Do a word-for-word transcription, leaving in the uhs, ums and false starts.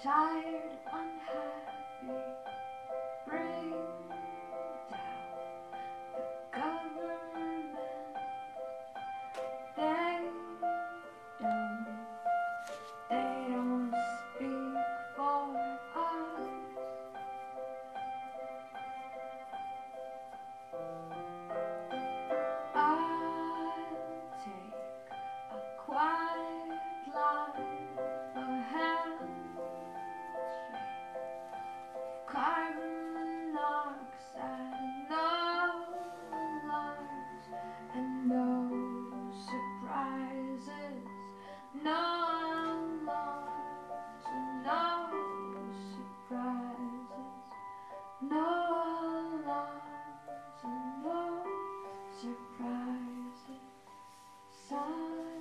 tired, unhappy, bring down the government. They don't, they don't speak for us. I'll take a quiet life, a handshake of carbon monoxide, no alarms and no surprises, no alarms and no surprises, no alarms and no surprises. Silence.